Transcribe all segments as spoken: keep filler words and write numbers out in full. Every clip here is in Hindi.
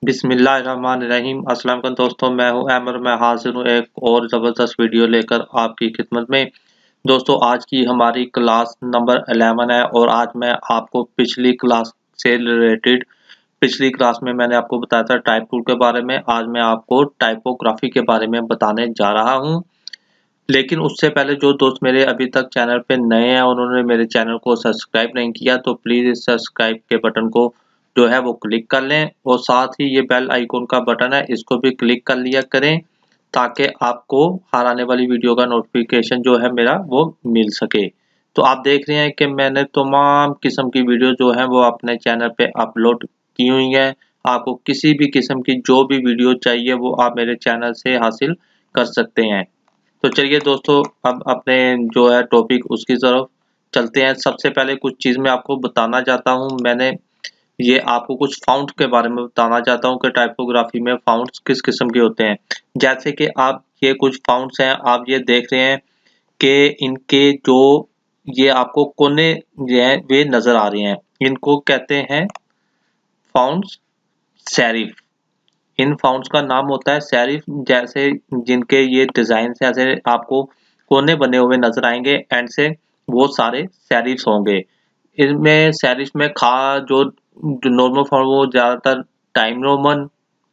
बिस्मिल्लाहिर्रहमानिर्रहीम। अस्सलाम वालेकुम दोस्तों, मैं हूं अमर। मैं हाजिर हूं एक और ज़बरदस्त वीडियो लेकर आपकी खिदमत में। दोस्तों, आज की हमारी क्लास नंबर इलेवन है और आज मैं आपको पिछली क्लास से रिलेटेड पिछली क्लास में मैंने आपको बताया था टाइप टूल के बारे में। आज मैं आपको टाइपोग्राफी के बारे में बताने जा रहा हूं। लेकिन उससे पहले जो दोस्त मेरे अभी तक चैनल पे नए हैं, उन्होंने मेरे चैनल को सब्सक्राइब नहीं किया, तो प्लीज़ इस सब्सक्राइब के बटन को जो है वो क्लिक कर लें और साथ ही ये बेल आइकॉन का बटन है, इसको भी क्लिक कर लिया करें ताकि आपको हर आने वाली वीडियो का नोटिफिकेशन जो है मेरा वो मिल सके। तो आप देख रहे हैं कि मैंने तमाम किस्म की वीडियो जो है वो अपने चैनल पे अपलोड की हुई है। आपको किसी भी किस्म की जो भी वीडियो चाहिए वो आप मेरे चैनल से हासिल कर सकते हैं। तो चलिए दोस्तों, अब अपने जो है टॉपिक उसकी तरफ चलते हैं। सबसे पहले कुछ चीज़ मैं आपको बताना चाहता हूँ। मैंने ये आपको कुछ फाउंट के बारे में बताना चाहता हूँ कि टाइपोग्राफी में फाउंट्स किस किस्म के होते हैं। जैसे कि आप ये कुछ फाउंट्स हैं, आप ये देख रहे हैं कि इनके जो ये आपको कोने जो हैं वे नज़र आ रहे हैं, इनको कहते हैं फाउंट्स सेरिफ। इन फाउंट्स का नाम होता है सेरिफ। जैसे जिनके ये डिज़ाइन से ऐसे आपको कोने बने हुए नज़र आएंगे, एंड से वो सारे सेरिफ्स होंगे। इनमें सेरिफ में खा जो नॉर्मल फॉर्म वो ज़्यादातर टाइम रोमन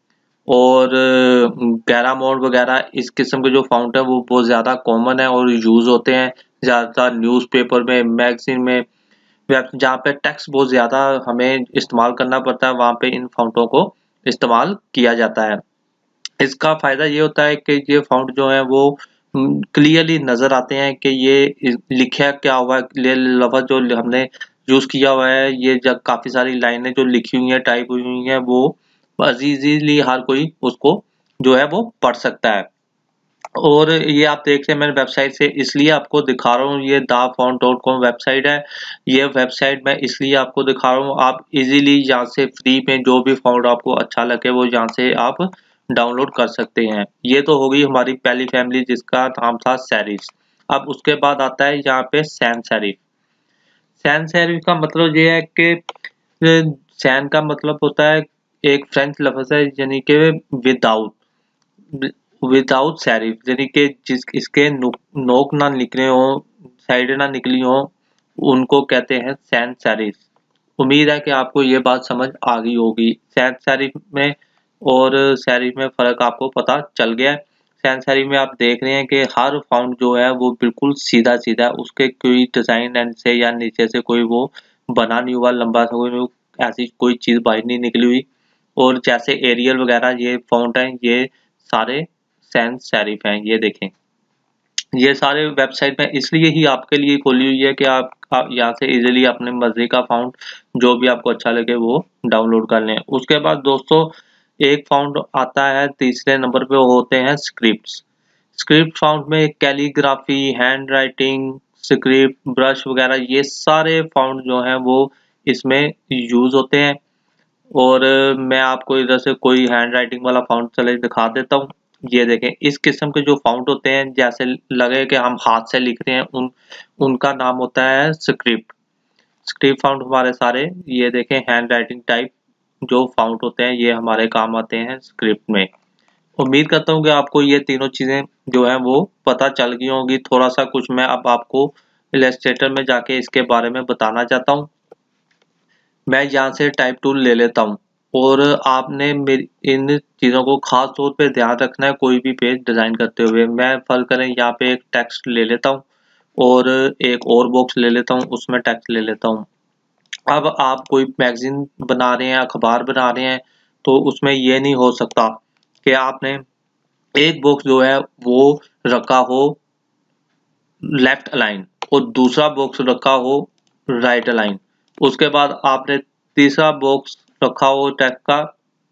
और गैरा मोड वगैरह इस किस्म के जो फाउंट है वो बहुत ज़्यादा कॉमन है और यूज़ होते हैं ज़्यादातर न्यूज़पेपर में, मैगजीन में, वेब जहाँ पे टेक्स्ट बहुत ज़्यादा हमें इस्तेमाल करना पड़ता है, वहाँ पे इन फाउंटों को इस्तेमाल किया जाता है। इसका फ़ायदा ये होता है कि ये फाउंट जो है वो क्लियरली नज़र आते हैं कि ये लिखा क्या हुआ है। लफ्ज़ जो हमने यूज़ किया हुआ है, ये जब काफ़ी सारी लाइनें जो लिखी हुई हैं, टाइप हुई हुई हैं, वो इजीली हर कोई उसको जो है वो पढ़ सकता है। और ये आप देख रहे हैं मैंने वेबसाइट से इसलिए आपको दिखा रहा हूँ, ये the font dot com website है। ये वेबसाइट मैं इसलिए आपको दिखा रहा हूँ, आप इजीली यहाँ से फ्री में जो भी फॉन्ट आपको अच्छा लगे वो यहाँ से आप डाउनलोड कर सकते हैं। ये तो हो गई हमारी पहली फैमिली जिसका नाम था सेरिफ। अब उसके बाद आता है यहाँ पे सैन सेरिफ। सैन सेरिफ का मतलब ये है कि सैन का मतलब होता है एक फ्रेंच लफ्ज़ है, यानी कि विदाउट विदाउट सेरिफ, यानी कि जिस इसके नोक ना निकले हों, साइड ना निकली हों, उनको कहते हैं सैन सेरिफ। उम्मीद है कि आपको ये बात समझ आ गई होगी। सैन सेरिफ में और सेरिफ में फ़र्क आपको पता चल गया है। सैन सेरिफ में आप देख रहे हैं कि हर फाउंट जो है वो बिल्कुल सीधा सीधा, उसके कोई डिज़ाइन एंड से या नीचे से कोई वो बना नहीं हुआ, लंबा सा कोई ऐसी कोई चीज़ बाहर नहीं निकली हुई। और जैसे एरियल वगैरह ये फाउंट हैं, ये सारे सैंस सेरिफ हैं। ये देखें, ये सारे वेबसाइट में इसलिए ही आपके लिए खोली हुई है कि आप, आप यहाँ से इजीली अपने मर्जी का फाउंट जो भी आपको अच्छा लगे वो डाउनलोड कर लें। उसके बाद दोस्तों एक फाउंट आता है तीसरे नंबर पे, वो होते हैं स्क्रिप्ट्स। स्क्रिप्ट फाउंट में calligraphy, hand writing, script, brush वगैरह ये सारे फाउंट जो हैं वो इसमें यूज होते हैं। और मैं आपको इधर से कोई हैंड राइटिंग वाला फाउंट चले दिखा देता हूँ। ये देखें, इस किस्म के जो फाउंट होते हैं जैसे लगे कि हम हाथ से लिख रहे हैं, उन उनका नाम होता है स्क्रिप्ट। स्क्रिप्ट फाउंट हमारे सारे ये देखें हैंड राइटिंग टाइप जो फाउंट होते हैं ये हमारे काम आते हैं स्क्रिप्ट में। उम्मीद करता हूँ कि आपको ये तीनों चीज़ें जो हैं वो पता चल गई होंगी। थोड़ा सा कुछ मैं अब आपको इलस्ट्रेटर में जाके इसके बारे में बताना चाहता हूँ। मैं यहाँ से टाइप टूल ले लेता हूँ और आपने मेरी इन चीज़ों को खास तौर पे ध्यान रखना है कोई भी पेज डिज़ाइन करते हुए। मैं फर्क करें यहाँ पे एक टेक्स्ट ले लेता हूँ और एक और बॉक्स ले लेता हूँ, उसमें टेक्स्ट ले लेता हूँ। अब आप कोई मैगजीन बना रहे हैं, अखबार बना रहे हैं, तो उसमें ये नहीं हो सकता कि आपने एक बॉक्स जो है वो रखा हो लेफ्ट अलाइन और दूसरा बॉक्स रखा हो राइट अलाइन, उसके बाद आपने तीसरा बॉक्स रखा हो टेक्स्ट का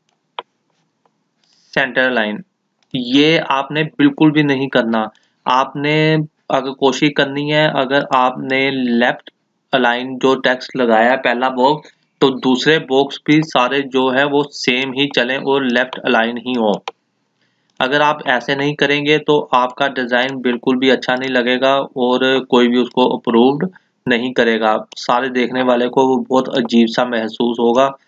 सेंटर लाइन। ये आपने बिल्कुल भी नहीं करना। आपने अगर कोशिश करनी है, अगर आपने लेफ्ट अलाइन जो टेक्स्ट लगाया है पहला बॉक्स, तो दूसरे बॉक्स भी सारे जो है वो सेम ही चलें और लेफ्ट अलाइन ही हो। अगर आप ऐसे नहीं करेंगे तो आपका डिज़ाइन बिल्कुल भी अच्छा नहीं लगेगा और कोई भी उसको अप्रूव्ड नहीं करेगा। सारे देखने वाले को वो बहुत अजीब सा महसूस होगा।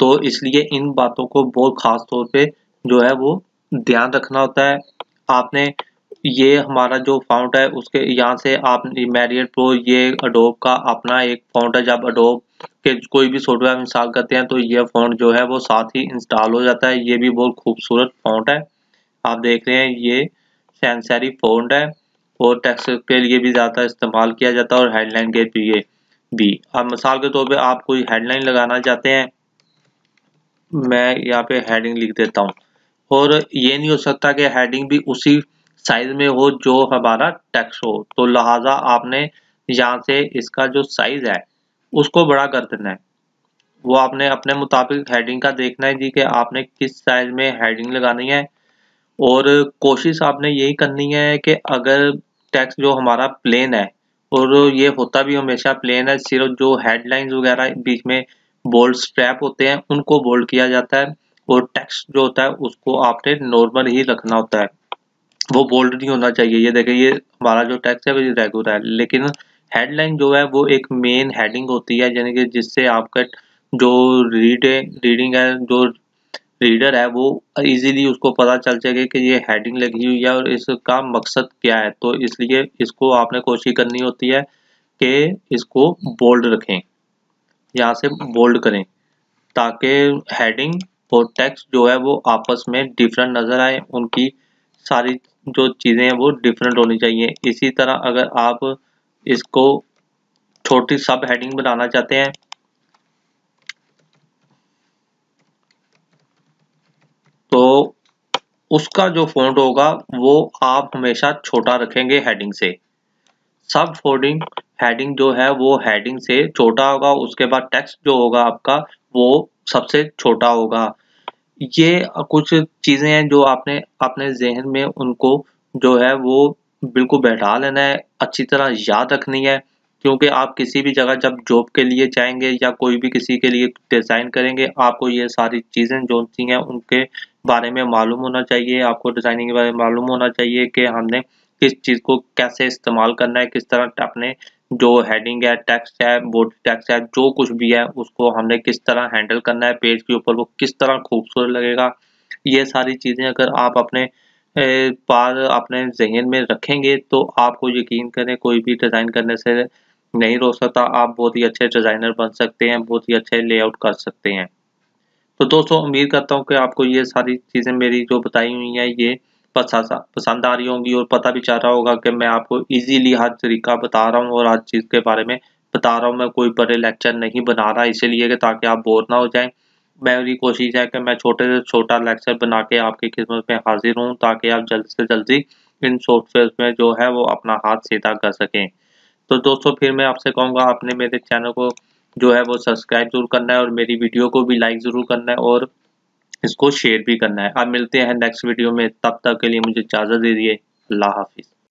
तो इसलिए इन बातों को बहुत खास तौर पे जो है वो ध्यान रखना होता है। आपने ये हमारा जो फ़ॉन्ट है उसके यहाँ से आप मैरियल प्रो ये एडोब का अपना एक फ़ॉन्ट है। जब एडोब के कोई भी सॉफ्टवेयर इंस्टॉल करते हैं तो ये फ़ॉन्ट जो है वो साथ ही इंस्टॉल हो जाता है। ये भी बहुत खूबसूरत फ़ॉन्ट है, आप देख रहे हैं ये सैंस-सेरिफ फ़ॉन्ट है और टेक्स्ट के लिए भी ज़्यादा इस्तेमाल किया जाता है और हेडलाइन के लिए भी। अब मिसाल के तौर पे आप कोई हेडलाइन लगाना चाहते हैं, मैं यहाँ पे हेडिंग लिख देता हूँ और ये नहीं हो सकता कि हेडिंग भी उसी साइज में हो जो हमारा टेक्स्ट हो, तो लिहाजा आपने यहाँ से इसका जो साइज है उसको बड़ा कर देना है। वो आपने अपने मुताबिक हेडिंग का देखना है जी कि आपने किस साइज में हेडिंग लगानी है और कोशिश आपने यही करनी है कि अगर टेक्स्ट जो हमारा प्लेन है और ये होता भी हमेशा प्लेन है, सिर्फ जो हेडलाइंस वगैरह बीच में बोल्ड स्ट्रैप होते हैं उनको बोल्ड किया जाता है और टेक्स्ट जो होता है उसको आपने नॉर्मल ही रखना होता है, वो बोल्ड नहीं होना चाहिए। ये देखिए ये हमारा जो टेक्स्ट है वो रेगुलर है, लेकिन हेडलाइन जो है वो एक मेन हेडिंग होती है, यानी कि जिससे आपका जो रीड रीडिंग है, जो रीडर है वो इजीली उसको पता चल सके कि ये हेडिंग लगी हुई है और इसका मकसद क्या है। तो इसलिए इसको आपने कोशिश करनी होती है कि इसको बोल्ड रखें, यहाँ से बोल्ड करें ताकि हेडिंग और टेक्स्ट जो है वो आपस में डिफरेंट नजर आए, उनकी सारी जो चीजें हैं वो डिफरेंट होनी चाहिए। इसी तरह अगर आप इसको छोटी सब हेडिंग बनाना चाहते हैं तो उसका जो फॉन्ट होगा वो आप हमेशा छोटा रखेंगे हेडिंग से। सब फोल्डिंग हेडिंग जो है वो हेडिंग से छोटा होगा, उसके बाद टेक्स्ट जो होगा आपका वो सबसे छोटा होगा। ये कुछ चीजें हैं जो आपने अपने जहन में उनको जो है वो बिल्कुल बैठा लेना है, अच्छी तरह याद रखनी है, क्योंकि आप किसी भी जगह जब जॉब के लिए जाएंगे या कोई भी किसी के लिए डिजाइन करेंगे आपको ये सारी चीजें जो सी हैं उनके बारे में मालूम होना चाहिए। आपको डिजाइनिंग के बारे में मालूम होना चाहिए कि हमने किस चीज को कैसे इस्तेमाल करना है, किस तरह अपने जो हेडिंग है, टेक्स्ट है, बॉडी टेक्स्ट है, जो कुछ भी है उसको हमने किस तरह हैंडल करना है, पेज के ऊपर वो किस तरह खूबसूरत लगेगा। ये सारी चीजें अगर आप अपने पास अपने जहन में रखेंगे तो आपको यकीन करें कोई भी डिजाइन करने से नहीं रोक सकता। आप बहुत ही अच्छे डिजाइनर बन सकते हैं, बहुत ही अच्छे लेआउट कर सकते हैं। तो दोस्तों उम्मीद करता हूँ कि आपको ये सारी चीजें मेरी जो बताई हुई हैं ये पसंद आ रही होंगी और पता भी चल रहा होगा कि मैं आपको इजीली हर तरीका बता रहा हूँ और हर चीज के बारे में बता रहा हूँ। मैं कोई बड़े लेक्चर नहीं बना रहा इसलिए कि ताकि आप बोर ना हो जाएं। मेरी कोशिश है कि मैं छोटे से छोटा लेक्चर बना के आपकी खिदमत में हाजिर हूँ ताकि आप जल्द से जल्दी इन सॉफ्टवेयर में जो है वो अपना हाथ सीधा कर सकें। तो दोस्तों फिर मैं आपसे कहूँगा आपने मेरे चैनल को जो है वो सब्सक्राइब जरूर करना है और मेरी वीडियो को भी लाइक जरूर करना है और इसको शेयर भी करना है। अब मिलते हैं नेक्स्ट वीडियो में, तब तक के लिए मुझे इजाज़त दीजिए। अल्लाह हाफिज़।